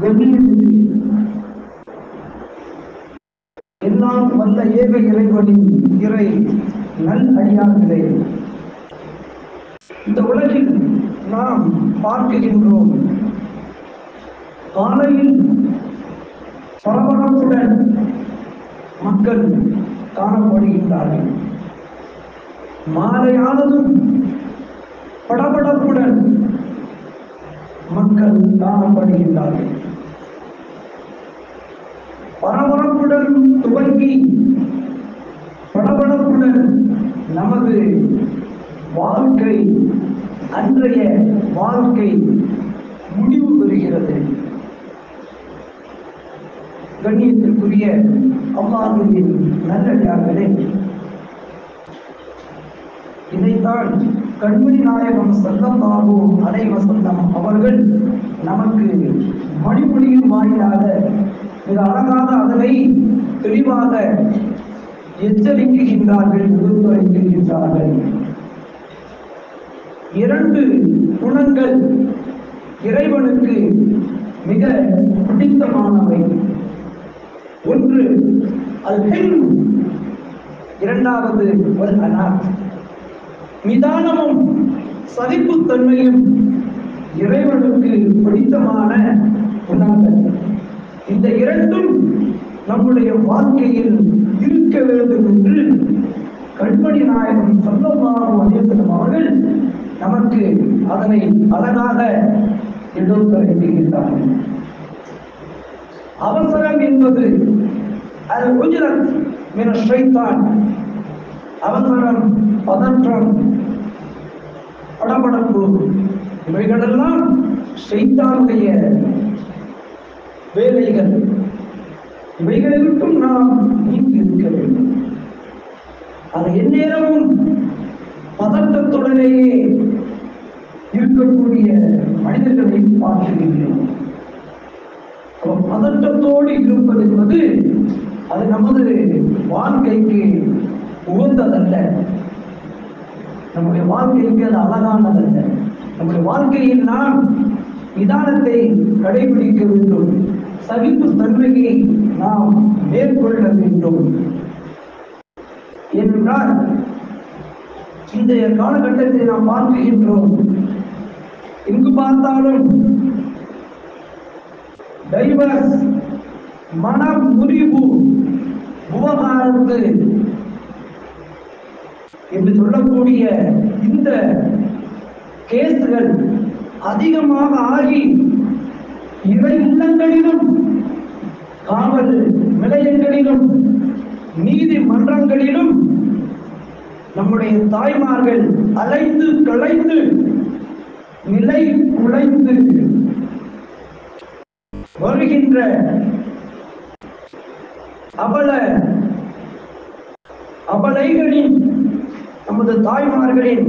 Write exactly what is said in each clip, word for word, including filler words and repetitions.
எல்லாம் வல்ல ஏக இறைவனின் இறை நல் அடியார்களே, இந்த உலகில் நாம் பார்க்கின்றோம். காலையில் பரபரப்புடன் மக்கள் காணப்படுகின்றார்கள். மாலையானதும் படபடப்புடன் மக்கள் காணப்படுகின்றார்கள். பரபரப்புடன் துவங்கி படபடப்புடன் நமது வாழ்க்கை, அன்றைய வாழ்க்கை முடிவு பெறுகிறது. கண்ணியத்திற்குரிய அல்லாஹ்வின் நல்லடியார்களே, இதைத்தான் கண்மணி நாயகம் ஸல்லல்லாஹு அலைஹி வஸல்லம் அவர்கள் நமக்கு மணிமொழியின் வாயிலாக மிக அழகாக அதனை தெளிவாக எச்சரிக்கின்றார்கள், எடுத்துரைக்கின்றார்கள். இரண்டு குணங்கள் இறைவனுக்கு மிக பிடித்தமானவை. ஒன்று அல் ஹில்ம், இரண்டாவது வல் அனாத். நிதானமும் சகிப்புத்தன்மையும் இறைவனுக்கு பிடித்தமான குணங்கள். இந்த இரண்டும் நம்முடைய வாழ்க்கையில் இருக்க வேண்டும் என்று கண்மணி நாயகம் ஸல்லல்லாஹு அலைஹி வஸல்லம் அவர்கள் நமக்கு அதனை அழகாக எடுத்துரைக்கின்றார்கள். அவசரம் என்பது அல் உஜ்ரத் மின ஷைத்தான். அவசரம், பதற்றம், படபடப்பு இவைகளெல்லாம் ஷைத்தானுடைய வேலைகள். இவைகளிலும் நாம் நீங்கி இருக்க வேண்டும். அது எந்நேரமும் பதற்றத்துடனேயே இருக்கக்கூடிய மனிதர்களை பார்க்கிறோம். பதற்றத்தோடு இருப்பது என்பது அது நமது வாழ்க்கைக்கு உகந்ததல்ல. நம்முடைய வாழ்க்கைக்கு அது அழகானதல்ல. நம்முடைய வாழ்க்கையில் நாம் நிதானத்தை கடைபிடிக்க வேண்டும். சகிப்பு தன்மையை நாம் மேற்கொள்ள வேண்டும். ஏனென்றால் இந்த காலகட்டத்தை நாம் பார்க்கின்றோம். எங்கு பார்த்தாலும் டைவர்ஸ், மன முறிவு, விவகாரத்து என்று சொல்லக்கூடிய இந்த கேஸ்கள் அதிகமாக ஆகி இறை இல்லங்களிலும், காவல் நிலையங்களிலும், நீதிமன்றங்களிலும் நம்முடைய தாய்மார்கள் அலைந்து களைந்து நிலை குலைந்து வருகின்ற அவல அவலைகளின், நமது தாய்மார்களின்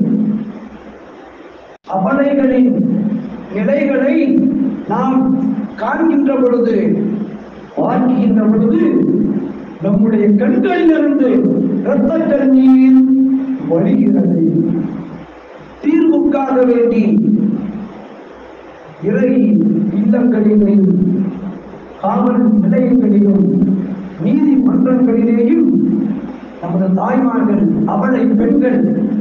அவலைகளின் நிலைகளை நாம் காண்கின்ற பொழுது, பார்க்கின்ற பொழுது நம்முடைய கண்களிலிருந்து இரத்த கண்ணீர் வழிகிறது. தீர்வுக்காக வேண்டி இறை இல்லங்களிலேயும், காவல் நிலையங்களிலும், நீதிமன்றங்களிலேயும் நமது தாய்மார்கள், அவளை பெண்கள்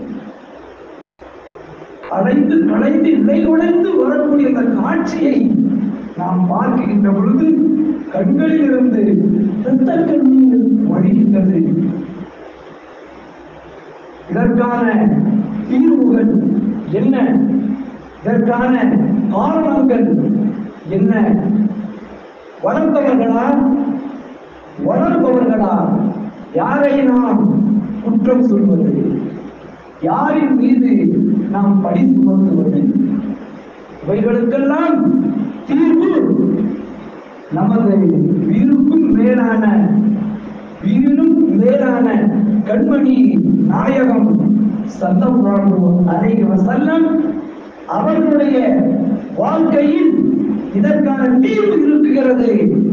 அலைந்து களைந்து நிலை குலைந்து வரக்கூடிய அந்த காட்சியை நாம் பார்க்கின்ற பொழுது கண்களில் இருந்து இரத்த கண்ணீர் வழிகின்றது. இதற்கான தீர்வுகள் என்ன? இதற்கான காரணங்கள் என்ன? வளர்ந்தவர்களா, வளர்பவர்களா? யாரை நாம் குற்றம் சொல்வது? யாரின் மீது நாம் பழி சுமத்துவது? இவைகளுக்கெல்லாம் தீர்வு நமது வீருக்கும் மேலான, வீரிலும் மேலான கண்மணி நாயகம் ஸல்லல்லாஹு அலைஹி வஸல்லம் அவர்களுடைய வாழ்க்கையில் இதற்கான தீர்வு இருக்குகிறது.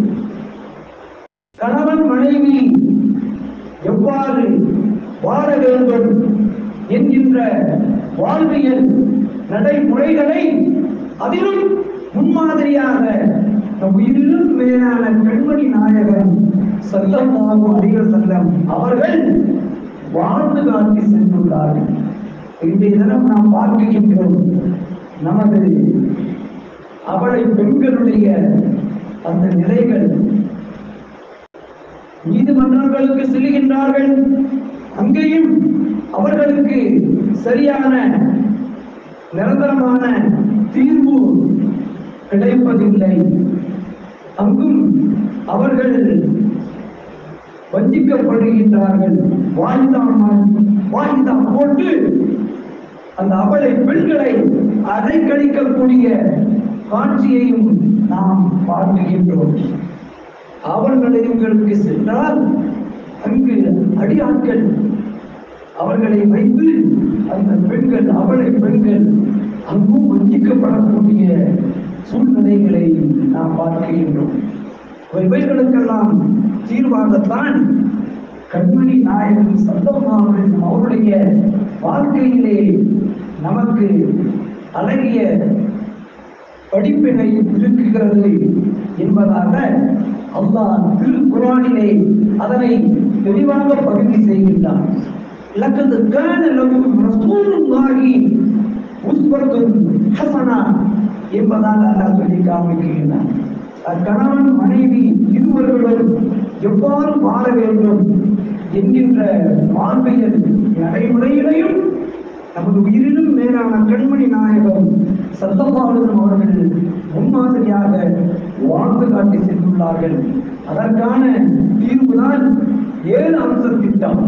கணவன் மனைவி எவ்வாறு வாழ வேண்டும் என்கின்ற வாழ்வியல் நடைமுறைகளை அதிலும் முன்மாதிரியாக உயிரிலும் மேலான கண்மணி நாயகன் ஸல்லல்லாஹு அலைஹி வஸல்லம் அவர்கள் வாழ்ந்து காட்டி சென்றுள்ளார்கள். இன்றைய தினம் நாம் பார்க்கின்றோம் நமது அவளை பெண்களுடைய அந்த நிலைகள். நீதிமன்றங்களுக்கு செல்கின்றார்கள், அங்கேயும் அவர்களுக்கு சரியான நிரந்தரமான தீர்வு கிடைப்பதில்லை. அங்கும் அவர்கள் வஞ்சிக்கப்படுகின்றார்கள். வாய்தான் வாய்தான் போட்டு அந்த அவளை பெண்களை அலைக்கழிக்கக்கூடிய காட்சியையும் நாம் பார்க்கின்றோம். அவள் நிலையங்களுக்கு சென்றால் அங்கு அடியாட்கள் அவர்களை வைத்து அந்த பெண்கள் அவளை பெண்கள் அங்கும் வஞ்சிக்கப்படக்கூடிய சூழ்நிலைகளை நாம் பார்க்கின்றோம். இவைகளுக்கெல்லாம் தீர்வாகத்தான் கண்மணி நாயகன் ஸல்லல்லாஹு அலைஹி வஸல்லம் அவருடைய வாழ்க்கையிலே நமக்கு அழகிய படிப்பினை இருக்குகிறது என்பதாக அல்லாஹ் திருக்குர்ஆனிலே அதனை தெளிவாக பதிவு செய்கின்றான். லக்கத் கான லகும் ரசூலுல்லாஹி உஸ்வத்துன் ஹஸனா என்பதாக அல்லாஹ் சொல்லி காண்பிக்கின்றான். கணவன் மனைவி இருவர்களும் எவ்வாறு வாழ வேண்டும் என்கின்ற வாழ்வியல் நடைமுறையிலையும் நமது உயிரிலும் மேலான கண்மணி நாயகம் ஸல்லல்லாஹு அலைஹி வஸல்லம் அவர்கள் முன்மாதிரியாக வாழ்ந்து காட்டி சென்றுள்ளார்கள். அதற்கான தீர்வுதான் ஏழு அம்ச திட்டம்.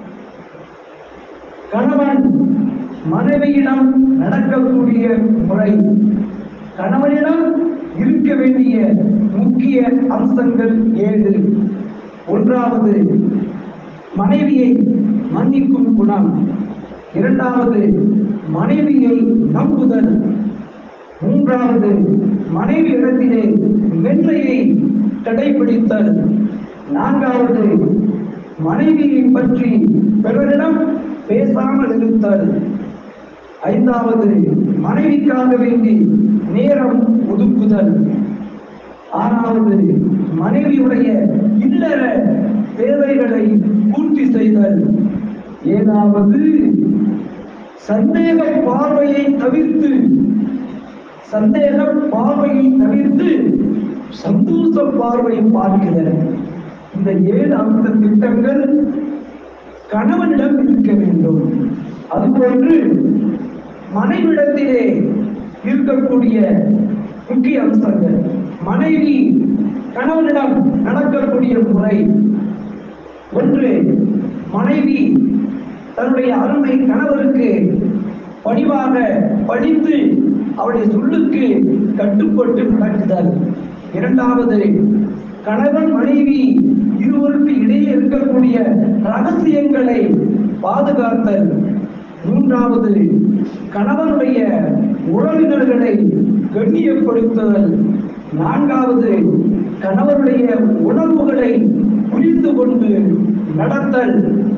கணவன் மனைவியிடம் நடக்கக்கூடிய முறை, கணவனிடம் இருக்க வேண்டிய முக்கிய அம்சங்கள் ஏழு. ஒன்றாவது, மனைவியை மன்னிக்கும் குணம். இரண்டாவது, மனைவியை நம்புதல். மூன்றாவது, மனைவி இடத்திலே மென்மையை கடைபிடித்தல். நான்காவது, மனைவியை பற்றி பிறரிடம் பேசாமல் இருத்தல். ஐந்தாவது, மனைவிக்காக வேண்டி நேரம் ஒதுக்குதல். ஆறாவது, மனைவியுடைய இல்லற தேவைகளை பூர்த்தி செய்தல். ஏழாவது, சந்தேக பார்வையை தவிர்த்து சந்தேக பார்வையை தவிர்த்து சந்தோஷ பார்வையை பார்க்கிறார். இந்த ஏழு அம்ச திட்டங்கள் கணவனிடம் இருக்க வேண்டும். அதுபோன்று மனைவிடத்திலே இருக்கக்கூடிய முக்கிய அம்சங்கள். மனைவி கணவனிடம் நடக்கக்கூடிய முறை. ஒன்று, மனைவி தன்னுடைய அருமை கணவருக்கு பணிவாக படித்து அவருடைய சொல்லுக்கு கட்டுப்பட்டு நடக்குதல். இரண்டாவது, கணவன் மனைவி இருவருக்கு இடையே இருக்கக்கூடிய ரகசியங்களை பாதுகாத்தல். மூன்றாவது, கணவனுடைய உறவினர்களை கண்ணியப்படுத்துதல். நான்காவது, கணவனுடைய உணர்வுகளை புரிந்து கொண்டு நடத்தல்.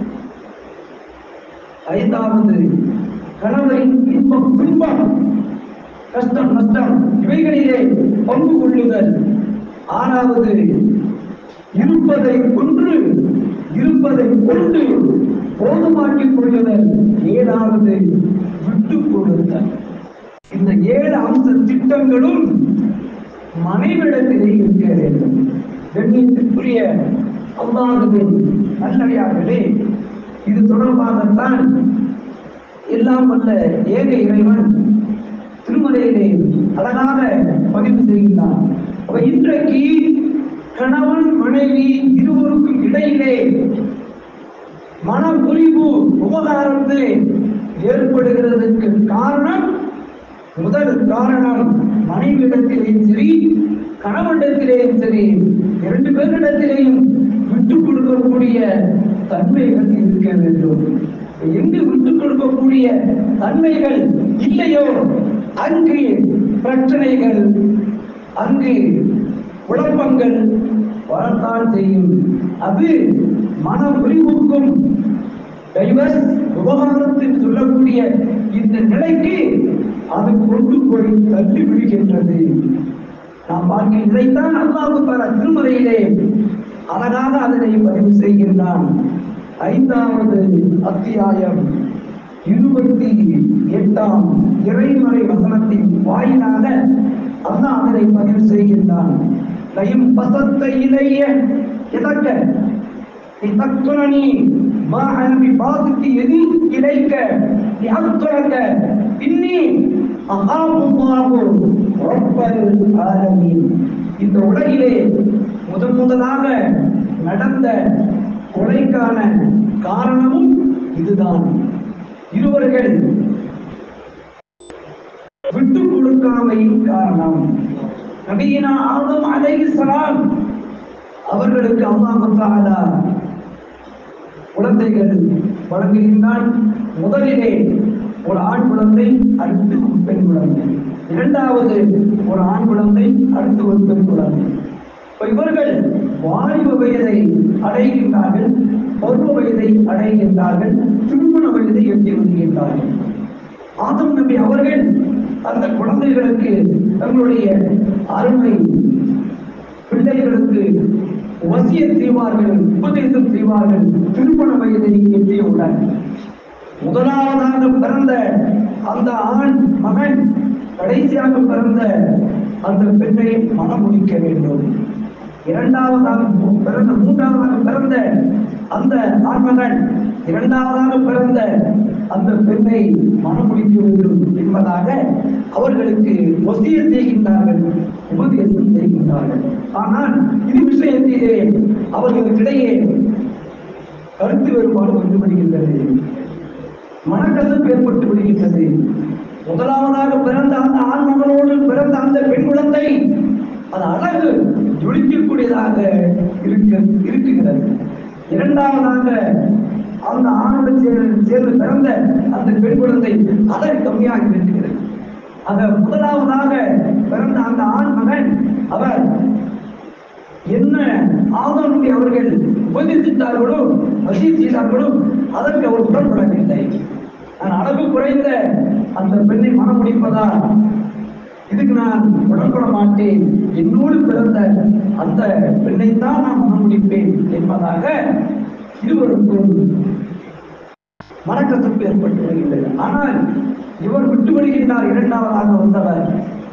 ஐந்தாவது, கணவரின் இன்பம் துன்பம் கஷ்டம் நஷ்டம் இவைகளிலே பங்கு கொள்ளுதல். ஆறாவது, இருப்பதை கொன்று இருப்பதை கொண்டு போதுமாக்கிக் கொள்ளுதல். ஏழாவது, விட்டு கொடுத்தல். இந்த ஏழு அம்ச திட்டங்களும் மனைவிடத்திலே இருக்க வேண்டும். கண்ணியத்திற்குரிய அல்லாஹ்வின் நல்லடியார்களே, இது தொடர்பாகத்தான் எல்லாம் வல்ல ஏக இறைவன் திருமலையிலே அழகாக பதிவு செய்கிறார். இன்றைக்கு கணவன் மனைவி இருவருக்கும் இடையிலே மன முறிவு விவகாரத்து ஏற்படுகிறதுக்கு காரணம், முதல் காரணம் மனைவியிடத்திலேயும் சரி கணவனிடத்திலேயும் சரி இரண்டு பேரிடத்திலேயும் விட்டுக் கொடுக்கக்கூடிய தன்மைகள் இருக்க வேண்டும். எங்கு விட்டுக் கொடுக்கக்கூடிய தன்மைகள் இல்லையோ அங்கு பிரச்சனைகள், அங்கு குழப்பங்கள் வரத்தான் செய்யும். அது மன முறிவுக்கும் டைவர்ஸ் விவகாரத்தில் சொல்லக்கூடிய இந்த நிலைக்கு அது கொண்டு போய் தள்ளி விடுகின்றது. நாம் பார்க்க இதைத்தான் அல்லாஹ் தஆலா திருமறையிலே அழகாக அதனை பதிவு செய்கின்றான். ஐந்தாவது அத்தியாயம் இருபத்தி எட்டாம் இறைமறை வசனத்தின் வாயிலாக அல்லாஹ் அதனை பதிவு செய்கின்றான். லயும் பசத்த இலைய எதக்க தக்குனி மா அன்பி பாதுக்கு எதி இலைக்க அத்துறக்க இன்னி அகாபுல்லாஹு ரப்பல் ஆலமீன். இந்த உலகிலே முதன் முதலாக நடந்த கொலைக்கான காரணமும் இதுதான். இருவர்கள் விட்டு கொடுக்காமையின் காரணம். நபியினா ஆதம் அலைஹிஸ்ஸலாம் அவர்களுக்கு அல்லாஹ் தஆலா குழந்தைகள் வழங்குகின்றான். முதலிலே ஒரு ஆண் குழந்தை, அடுத்து ஒரு பெண் குழந்தை, இரண்டாவது ஒரு ஆண் குழந்தை, அடுத்து ஒரு பெண் குழந்தை. இவர்கள் வாலிப வயதை அடைகின்றார்கள், பருவ வயதை அடைகின்றார்கள், திருமண வயதை எட்டி வருகின்றார்கள். ஆதம் நபி அவர்கள் அந்த குழந்தைகளுக்கு தங்களுடைய அருமை பிள்ளைகளுக்கு வசியத் செய்வார்கள், உபதேசம் செய்வார்கள். திருமண வயதை எட்டியவுடன் முதலாவதாக பிறந்த அந்த ஆண் மகன் கடைசியாக பிறந்த அந்த பெண்ணை மணமுடிக்க வேண்டும். இரண்டாவதாக பிறந்த மூன்றாவதாக பிறந்த அந்த ஆண்மகன் இரண்டாவதாக பிறந்த அந்த பெண்ணை மணமுடிக்க வேண்டும் என்பதாக அவர்களுக்கு வசியத் செய்கின்றார்கள், உபதேசம் செய்கின்றார்கள். ஆனால் இது விஷயத்திலே அவர்களுக்கிடையே கருத்து வேறுபாடு வந்து விடுகின்றது, மனக்கசப்பு ஏற்பட்டு விடுகின்றது. முதலாவதாக பிறந்த அந்த ஆண் மகனோடு பிறந்த அந்த பெண் குழந்தை அது அழகு ஜொலிக்கக்கூடியதாக இருக்க இருக்குகிறது. இரண்டாவதாக அந்த ஆணுடன் சேர்ந்து சேர்ந்து பிறந்த அந்த பெண் குழந்தை அழகு கம்மியாக இருக்கிறது. ஆக முதலாவதாக பிறந்த அந்த ஆண் மகன் அவர் என்ன ஆதம் நபி அவர்கள் உபதேசித்தார்களோ வசியத் செய்தார்களோ அதற்கு அவர் உடன்படவில்லை. நான் அழகு குறைந்த அந்த பெண்ணை மணமுடிப்பதா, இதுக்கு நான் உடன்பட மாட்டேன், என்னோடு பிறந்த அந்த பெண்ணைத்தான் நான் மணமுடிப்பேன் என்பதாக இருவருக்கும் மனக்கசப்பு ஏற்பட்டு வருகின்றது. ஆனால் இவர் விட்டு விடுகின்றார். இரண்டாவதாக வந்தவர்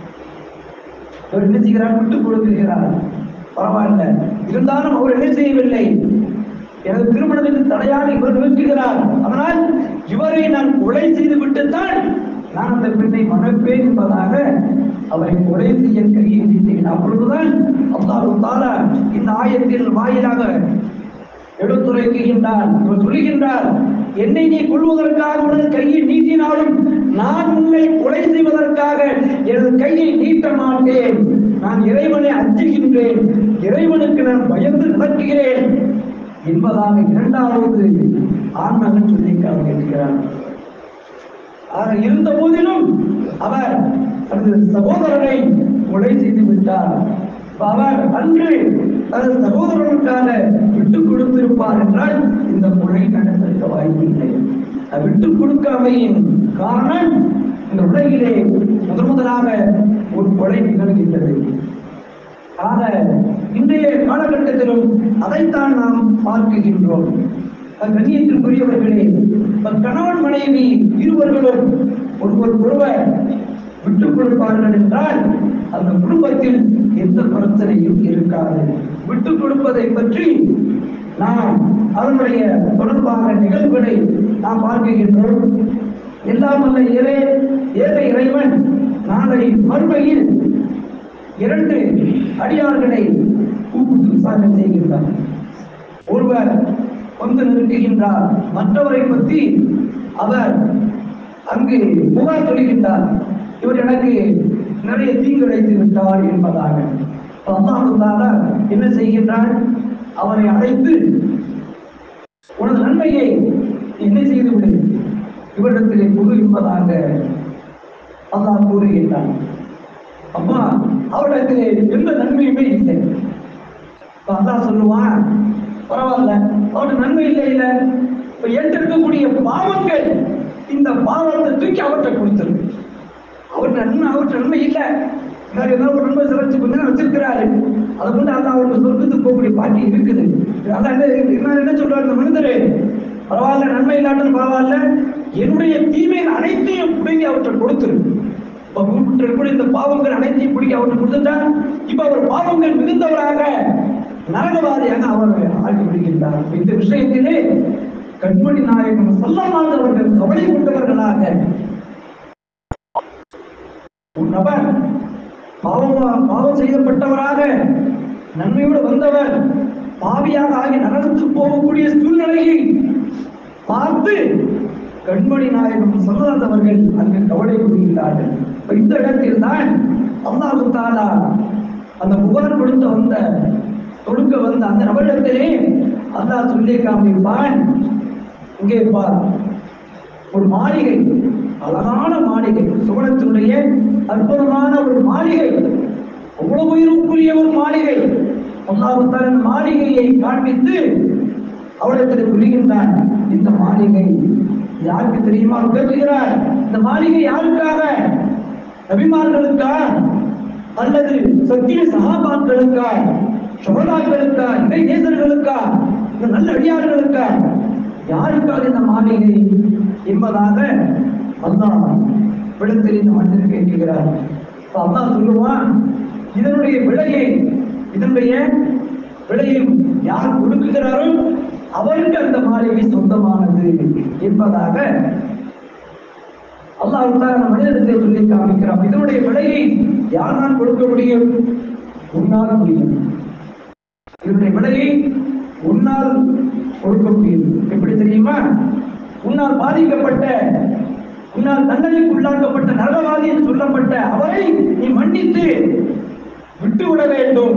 இவர் என்ன செய்கிறார்? விட்டுக் கொடுக்கிறார். பரவாயில்ல, இருந்தாலும் அவர் என்ன செய்யவில்லை, எனது திருமணத்துக்கு தடையாக இவர் நிறுத்துகிறார். அதனால் இவரை நான் கொலை செய்து விட்டுத்தான் நான் அந்த பெண்ணை மணப்பேன் என்பதாக அவரை கொலை செய்ய கையை நீட்டினார். அப்பொழுதுதான் அல்லாஹ் தஆலா இந்த ஆயத்தின் வாயிலாக எடுத்துரைக்கின்றார். இவர் சொல்லுகின்றார், என்னை நீ கொள்வதற்காக உனது கையை நீட்டினாலும் நான் உன்னை கொலை செய்வதற்காக எனது கையை நீட்ட மாட்டேன். நான் இறைவனை அஞ்சுகின்றேன், இறைவனுக்கு நான் பயந்து நடக்கிறேன் என்பதாக இரண்டாவது ஆண்மகன் சொல்லி கேட்கிறார். இருந்த போதிலும் அவர் தனது சகோதரனை கொலை செய்து விட்டார். அவர் அன்று தனது சகோதரனுக்காக விட்டுக் கொடுத்திருப்பார் என்றால் இந்த கொலை நடந்திருக்க வாய்ப்பு இல்லை. விட்டுக் கொடுக்காமையின் காரணம் இந்த உலகிலே முதன் முதலாக ஒரு கொலை நிகழ்கின்றது. ஆக இன்றைய காலகட்டத்திலும் அதைத்தான் நாம் பார்க்கின்றோம். கண்ணியத்திற்குரியவர்களே, கணவன் மனைவி இருவர்களும் ஒருவர் ஒருவர் விட்டுக் கொடுப்பார்கள் என்றால் அந்த குடும்பத்தில் எந்த பிரச்சனையும் இருக்காது. விட்டுக் கொடுப்பதை பற்றி நாம் அதனுடைய தொடர்பாக நிகழ்வுகளை நாம் பார்க்கின்றோம். எல்லாம் அல்ல ஏழை ஏழை இறைவன் நாளை மறுமையில் இரண்டு அடியார்களை கூப்பிட்டு விசாரணை செய்கின்றார். ஒருவர் வந்து நிறுத்துகின்றார், மற்றவரை பற்றி அவர் அங்கு புகார் சொல்கின்றார், இவர் எனக்கு நிறைய தீங்கிழைத்து விட்டார் என்பதாக. அல்லாஹ் தஆலா என்ன செய்கின்றார்? அவரை அழைத்து உனது நன்மையை என்ன செய்து விடு, இவரிடத்திலே குரு என்பதாக அல்லாஹ் கூறுகின்றான். அம்மா அவரிடத்திலே எந்த நன்மையுமே இல்லை. அல்லாஹ் சொல்லுவான், பரவாயில்ல, அவருக்கு நன்மை இல்லை இல்ல, இப்ப ஏற்றிருக்கக்கூடிய பாவங்கள் இந்த பாவத்தை தூக்கி அவற்றை கொடுத்துரு. அவர் நன்மை அவற்றை நன்மை இல்லை, ஒரு நண்பர் சிறச்சு கொஞ்சம் வச்சிருக்கிறாரு, அதை கொண்டு அந்த அவருக்கு சொர்க்கத்துக்கு போகக்கூடிய பாக்கி இருக்குது. அதான் என்ன என்ன சொல்றாரு இந்த மனிதரே, பரவாயில்ல நன்மை இல்லாட்டும் பரவாயில்ல, என்னுடைய தீமைகள் அனைத்தையும் பிடிங்கி அவற்றை கொடுத்துரு. இந்த பாவங்கள் அனைத்தையும் பிடிக்க அவர்கள் கொடுத்துட்டா இப்ப அவர் பாவங்கள் மிகுந்தவராக நரகவாதியாக அவரை ஆக்கி விடுகின்றார். இந்த விஷயத்திலே கண்மணி நாயகம் ஸல்லல்லாஹு அவர்கள் கவலை கொண்டவர்களாக ஒரு நபர் பாவம் பாவம் செய்யப்பட்டவராக நன்மையோடு வந்தவர் பாவியாக ஆகி நரகத்துக்கு போகக்கூடிய சூழ்நிலையை பார்த்து கண்மணி நாயகம் ஸல்லல்லாஹு அவர்கள் அங்கு கவலை கொள்கிறார்கள். இந்த இடத்தில் தான் அல்லாஹ் தஆலா அந்த புகார் கொடுத்த வந்த கொடுக்க வந்த அந்த நபரிடத்திலே அல்லாஹ் சொல்லி காமிப்பான், இங்கே பார், ஒரு மாளிகை, அழகான மாளிகை, சுவனத்தினுடைய அற்புதமான ஒரு மாளிகை, அவ்வளவு உயிருக்குரிய ஒரு மாளிகை. அல்லாஹ் தஆலா மாளிகையை காண்பித்து அவளிடத்தில் புரிகின்றான், இந்த மாளிகை யாருக்கு தெரியுமா கேட்கிறார், இந்த மாளிகை யாருக்காக? நபிமார்களுக்கா அல்லது சத்திய சஹாபாக்களுக்கா, சுஹதாக்களுக்கா, இறை நேசர்களுக்கா, இந்த நல்ல அடியார்களுக்கா, யாருக்காக இந்த மாளிகை என்பதாக அல்லாஹ் விடத்தில் இந்த மனிதர் கேட்கிறார். அல்லாஹ் சொல்லுவான், இதனுடைய விலையை இதனுடைய விலையை யார் கொடுக்குகிறாரோ அவருக்கு அந்த மாளிகை சொந்தமானது என்பதாக அல்லாஹ் அந்த மனிதத்தை சொல்லி காமிக்கிறார். இதனுடைய விலையை யார் நான் கொடுக்க முடியும்? உன்னால் முடியும். இதனுடைய விலையை உன்னால் கொடுக்க முடியும். எப்படி தெரியுமா? உன்னால் பாதிக்கப்பட்ட, உன்னால் தண்டனைக்கு உள்ளாக்கப்பட்ட நரகவாதி என்று சொல்லப்பட்ட அவரை நீ மன்னித்து விட்டுவிட வேண்டும்.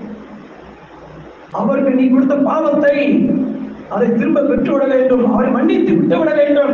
அவருக்கு நீ கொடுத்த பாவத்தை அதை திரும்ப பெற்றுவிட வேண்டும். அவரை மன்னித்து விட்டுவிட வேண்டும்.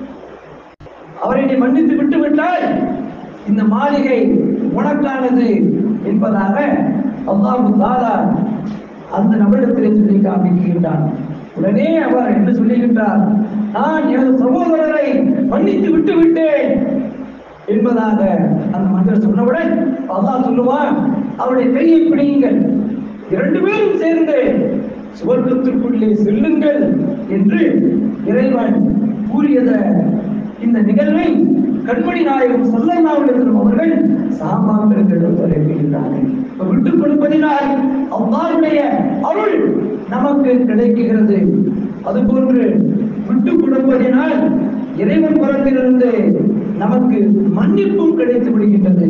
அவரை நீ மன்னித்து விட்டு விட்டால் இந்த மாளிகை உனக்கானது என்பதாக அல்லாஹ் தஆலா அந்த நபரிடத்திலே சொல்லி காண்பிக்கின்றான். உடனே அவர் என்ன சொல்லுகின்றார், நான் எனது சகோதரரை மன்னித்து விட்டு விட்டேன் என்பதாக அந்த மனிதர் சொன்னவுடன் அல்லாஹ் சொல்லுவான், அவருடைய கையை பிடியுங்கள், இரண்டு பேரும் சேர்ந்து சுவர்க்கத்திற்குள்ளே செல்லுங்கள் என்று இறைவன் கூறியத இந்த நிகழ்வை கண்மணி நாயகம் ஸல்லல்லாஹு அலைஹி வஸல்லம் அவர்கள் சஹாபாக்களுக்கு எடுத்துரைக்கின்றார்கள். விட்டுக் கொடுப்பதினால் அல்லாஹ்வுடைய அருள் நமக்கு கிடைக்கிறது. அதுபோன்று விட்டுக் கொடுப்பதினால் இறைவன் புறத்திலிருந்து நமக்கு மன்னிப்பும் கிடைத்து விடுகின்றது.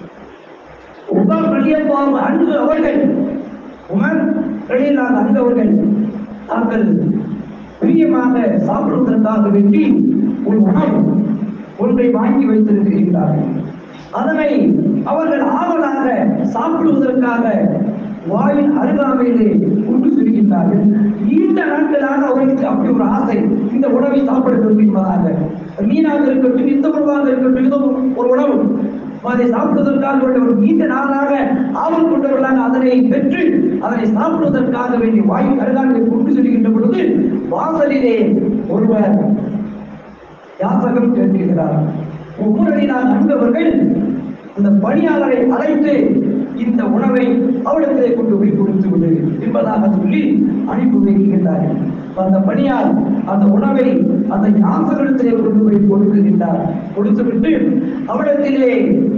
உமர் ரலியல்லாஹு அன்ஹு அவர்கள் உமர் ரலியல்லாஹு அன்ஹு அவர்கள் தாங்கள் பிரியமாக சாப்பிடுவதற்காக வேண்டி ஒரு உணவு ஒன்றை வாங்கி வைத்திருக்கிறார்கள். அதனை அவர்கள் ஆவலாக சாப்பிடுவதற்காக வாயின் அருகாமையிலே கொண்டு செல்கின்றார்கள். நீண்ட நாட்களாக அவர்களுக்கு அப்படி ஒரு ஆசை, இந்த உணவை சாப்பிட வேண்டும் என்பதாக. மீனாக இருக்கட்டும், இந்த உணவாக இருக்கட்டும், ஏதோ ஒரு உணவு அதை சாப்பிடுவதற்காக ஒரு நீண்ட நாளாக ஆவல் கொண்டவர்களாக அதனை பெற்று அதனை சாப்பிடுவதற்காக வேண்டிய வாயு அருகாமையை கொண்டு செல்கின்ற பொழுது வாசலிலே ஒருவர் யாசகம் கேட்கிறார். உமரடியார் அன்பவர்கள் அந்த பணியாளரை அழைத்து இந்த உணவை அவரிடத்திலே கொண்டு போய் கொடுத்து விடு என்பதாக சொல்லி அனுப்பி வைக்கின்றார்கள். அந்த பணியார் அந்த உணவை அந்த யாசகத்திலே கொண்டு போய் கொடுக்குகின்றார். கொடுத்துவிட்டு அவரிடத்திலே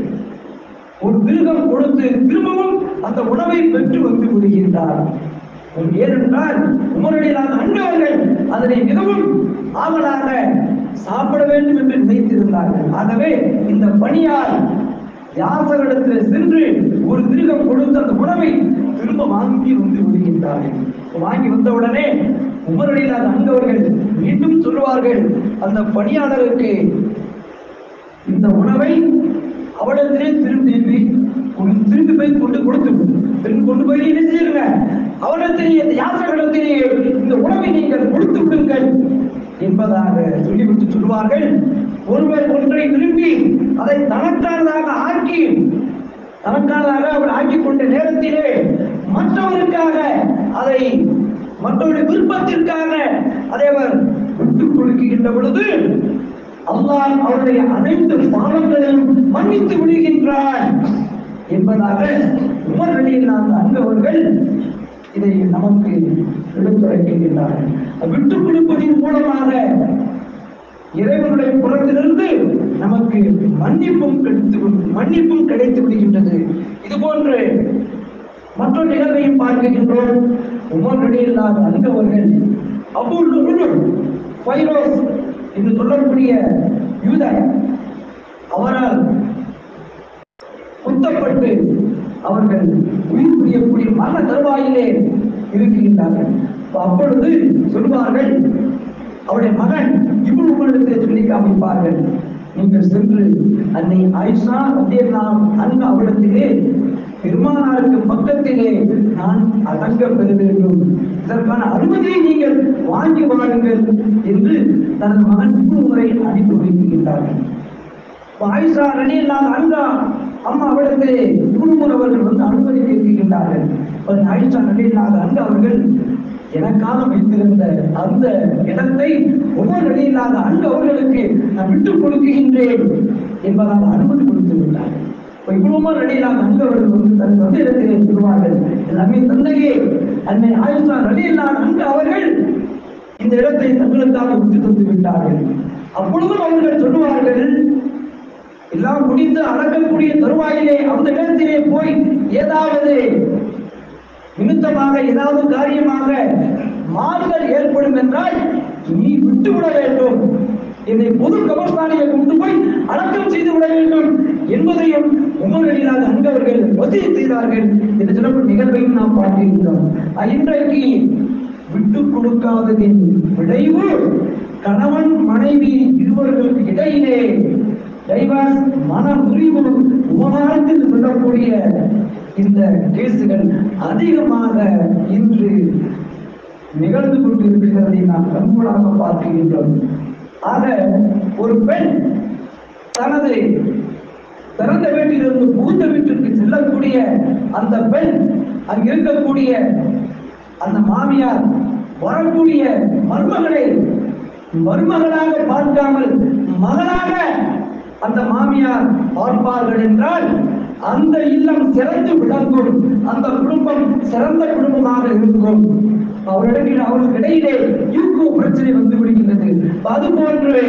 ஒரு மிருகம் கொடுத்து திரும்பவும் அந்த உணவை பெற்று வந்து விடுகின்றார். ஏனென்றால் உமரடியார் அன்பவர்கள் அதனை மிகவும் ஆவலாக சாப்பிட வேண்டும் என்று நினைத்திருந்தார்கள். ஆகவே இந்த பணியார் யாசகரிடத்தில் சென்று ஒரு மிருகம் கொடுத்து அந்த உணவை திரும்ப வாங்கி வந்து விடுகின்றார்கள். வாங்கி வந்தவுடனே உமரடியார் அன்பவர்கள் மீண்டும் சொல்லுவார்கள் அந்த பணியாளருக்கு, இந்த உணவை அவரிடத்திலே திரும்பி திரும்பி போய் கொண்டு கொடுத்து திரும்பி கொண்டு போய் என்ன செய்யுங்க, அவரிடத்திலே யாசகரிடத்திலே இந்த உணவை நீங்கள் கொடுத்து விடுங்கள் என்பதாக சொல்லிவிட்டு சொல்வார்கள். ஒருவர் ஒன்றை விரும்பி அதை தனக்கானதாக ஆக்கி தனக்கானதாக அவர் ஆக்கிக் கொண்ட நேரத்திலே மற்றவருக்காக அதை மற்றவருடைய விருப்பத்திற்காக அதை அவர் விட்டுக் கொடுக்கின்ற பொழுது அல்லாஹ் அவருடைய அனைத்து பாவங்களையும் மன்னித்து விடுகின்றான் என்பதாக உமர் ரலியல்லாஹு அன்ஹு அவர்கள் இதை நமக்கு எடுத்துரைக்கின்றார்கள். விட்டுக் கொடுப்பதின் மூலமாக இறைவனுடைய புறத்திலிருந்து நமக்கு மன்னிப்பும் கிடைத்து மன்னிப்பும் கிடைத்து விடுகின்றது. இது போன்று மற்றொரு நிகழ்வையும் பார்க்கின்றோம். உமர் ரலியல்லாஹு அன்ஹு அவர்கள் அபூ லுஅ்லு ஃபைரோஸ் என்று சொல்லக்கூடிய யூதர் அவரால் குத்தப்பட்டு அவர்கள் உயிர் பிரியக்கூடிய மரண தருவாயிலே இருக்கின்றார்கள். அப்பொழுது சொல்வார்கள், அவருடைய மகன் இப்னு உமரிடத்தை சொல்லி காமிப்பார்கள், நீங்கள் சென்று அன்னை ஆயிஷா ரலியல்லாஹு அன்ஹா அவரிடத்திலே பெருமானாருக்கு பக்கத்திலே நான் அடங்க பெற வேண்டும், இதற்கான அனுமதியை நீங்கள் வாங்கி வாருங்கள் என்று தனது மகன் இப்னு உமரை அனுப்பி வைக்கின்றார்கள். ஆயிஷா ரலியல்லாஹு அன்ஹா அம்மா அவரிடத்திலே இப்னு உமர் அவர்கள் வந்து அனுமதி கேட்கின்றார்கள். ஆயிஷா ரலியல்லாஹு அன்ஹா அவர்கள் எனக்காக வைத்திருந்த அந்த இடத்தை உமர் ரலியல்லாஹு அன்ஹு அவர்களுக்கு நான் விட்டுக் கொடுக்கின்றேன் என்பதாக அனுமதி கொடுத்து விட்டார். இப்னு உமர் ரலியல்லாஹு அன்ஹு அவர்கள் வந்து தன் சொந்த இடத்திலே சொல்வார்கள், எல்லாமே தந்தையே அன்னை ஆயிஷா ரலியல்லாஹு அன்ஹு அவர்கள் இந்த இடத்தை தங்களுக்காக விட்டு தந்து விட்டார்கள். அப்பொழுதும் அவர்கள் சொல்லுவார்கள், எல்லாம் முடிந்து அடக்கக்கூடிய தருவாயிலே அந்த இடத்திலே போய் ஏதாவது நிமித்தமாக ஏதாவது காரியமாக மாறுதல் ஏற்படும் என்றால் நீ விட்டுவிட வேண்டும், என்னை பொது கபர்ஸ்தானியை கொண்டு போய் அடக்கம் செய்து விட வேண்டும் என்பதையும் உமர் ரலியல்லாஹு அன்ஹு அவர்கள் வசியத் செய்தார்கள் என்று சொல்லப்படும் நிகழ்வையும் நாம் பார்த்திருக்கிறோம். இன்றைக்கு விட்டுக் கொடுக்காததின் விளைவு கணவன் மனைவி இருவர்களுக்கு இடையிலே டைவர்ஸ், மன முறிவு, உபகாரத்தில் சொல்லக்கூடிய இந்த கேசுகள் அதிகமாக இன்று நிகழ்ந்து கொண்டிருக்கிறதை நாம் கண்கூடாக பார்க்கின்றோம். ஆக ஒரு பெண் தனது பிறந்த வீட்டிலிருந்து புகுந்த வீட்டிற்கு செல்லக்கூடிய அந்த பெண் அங்கு இருக்கக்கூடிய அந்த மாமியார் வரக்கூடிய மருமகளை மருமகளாக பார்க்காமல் மகளாக அந்த மாமியார் பார்ப்பார்கள் என்றால் அந்த இல்லம் சிறந்து விளங்கும், அந்த குடும்பம் சிறந்த குடும்பமாக இருக்கும். அவர்களிடையே அவர்களுக்கு இடையிலே ஈகோ பிரச்சனை வந்து விடுகின்றது. அதுபோன்று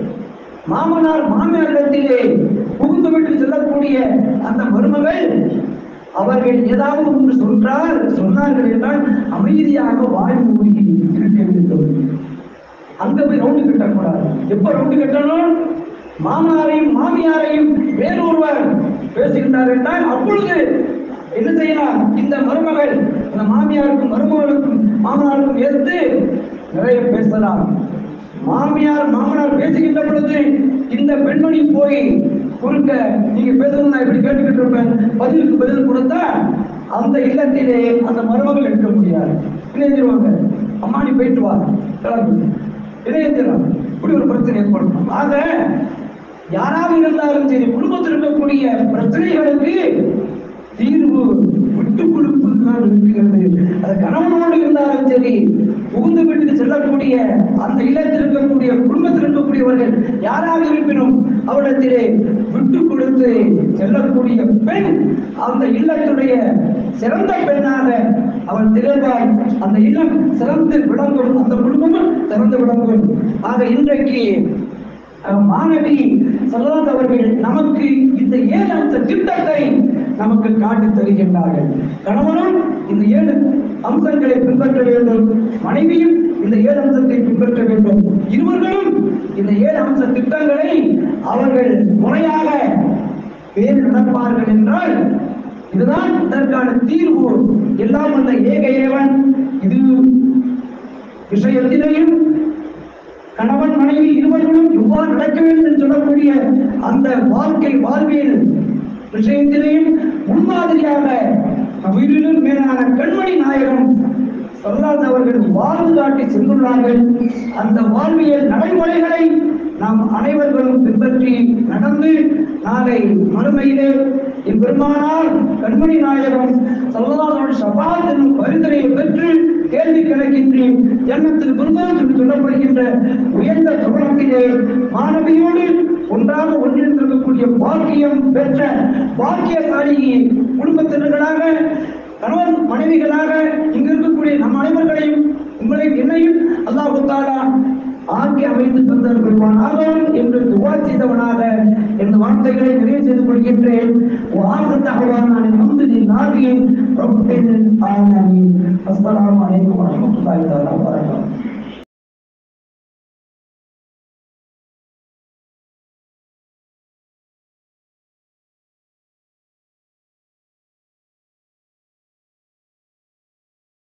மாமனார் மாமியாரிடத்திலே புகுந்து விட்டு செல்லக்கூடிய அந்த மருமகள் அவர்கள் ஏதாவது ஒன்று சொல்றார் சொன்னார்கள் என்றால் அமைதியாக வாய் மூடி இருக்க வேண்டும். அங்க போய் ரவுண்டு கட்டக்கூடாது. எப்ப ரவுண்டு கட்டணும்? மாமனாரையும் மாமியாரையும் வேறொருவர் பேசுகின்றார் என்றால் அப்பொழுது என்ன செய்யலாம்? இந்த மருமகள் அந்த மாமியாருக்கும் மருமகளுக்கும் மாமனாருக்கும் ஏற்று நிறைய பேசலாம். மாமியார் மாமனார் பேசுகின்ற பொழுது இந்த பெண்மணி போய் குறுக்க நீங்க பேசணும் நான் இப்படி கேட்டுக்கிட்டு இருப்பேன் பதிலுக்கு பதில் கொடுத்தா அந்த இல்லத்திலே அந்த மருமகள் எடுக்க முடியாது. இணைஞ்சிருவாங்க, அம்மா நீ போயிட்டு வா இணையத்திலாம் இப்படி ஒரு பிரச்சனை ஏற்படும். ஆக யாராவது இருந்தாலும் சரி குடும்பத்தில் இருக்கக்கூடிய பிரச்சனைகளுக்கு தீர்வு விட்டு கொடுப்பதுதான் இருக்கிறது. அது கணவனோடு இருந்தாலும் சரி புகுந்து வீட்டுக்கு செல்லக்கூடிய அந்த இல்லத்தில் இருக்கக்கூடிய குடும்பத்தில் இருக்கக்கூடியவர்கள் யாராக இருப்பினும் அவரிடத்திலே விட்டு கொடுத்து செல்லக்கூடிய பெண் அந்த இல்லத்துடைய சிறந்த பெண்ணாக அவள் திகழ்வாள். அந்த இல்லம் சிறந்து விளங்கும், அந்த குடும்பமும் சிறந்து விளங்கும். ஆக இன்றைக்கு மாணவி ஸல்லல்லாஹு அவர்கள் நமக்கு இந்த ஏழு அம்ச திட்டத்தை நமக்கு காட்டி தருகின்றார்கள். கணவனும் இந்த ஏழு அம்சங்களை பின்பற்ற வேண்டும், மனைவியும் இந்த ஏழு அம்சத்தை பின்பற்ற வேண்டும். இருவர்களும் இந்த ஏழு அம்ச திட்டங்களை அவர்கள் முறையாக பேர் நடப்பார்கள் என்றால் இதுதான் இதற்கான தீர்வு. எல்லாம் அந்த ஏக இறைவன் இது விஷயத்திலேயும் கணவன் மனைவி இருவர்களும் எவ்வாறு நடக்க வேண்டும் என்று சொல்லக்கூடிய அந்த வாழ்க்கை வாழ்வியல் விஷயத்திலேயும் முன்மாதிரியாக உயிரிலும் மேலான கண்மணி நாயகம் ஸல்லல்லாஹு அவர்கள் வாழ்ந்து காட்டி சென்றுள்ளார்கள். அந்த வாழ்வியல் நடைமுறைகளை நாம் அனைவர்களும் பின்பற்றி நடந்து நாளை மறுமையிலே எம்பெருமானார் கண்மணி நாயகம் ஸல்லல்லாஹு அலைஹி வஸல்லம் ஷஃபாஅத் என்னும் பரிந்துரையை பெற்று கேள்வி கணக்கின்றி ஜன்னத்தில் பிர்தௌஸ் என்று சொல்லப்படுகின்ற உயர்ந்த சுவனத்திலே மாணவியோடு ஒன்றாக ஒன்றிருந்திருக்கக்கூடிய பாக்கியம் பெற்ற பாக்கியசாலியை குடும்பத்தினர்களாக கணவன் மனைவிகளாக இங்கு இருக்கக்கூடிய நம் அனைவர்களையும் உங்களை என்னையும் அல்லாஹ் தஆலா ஆக்கி அமைத்து தந்தருள்வானாக என்று துஆ செய்தவனாக இந்த வார்த்தைகளை நிறைவு செய்து கொள்கின்றேன். அஸ்ஸலாமு அலைக்கும் வரஹ்மத்துல்லாஹி வபரகாத்துஹு.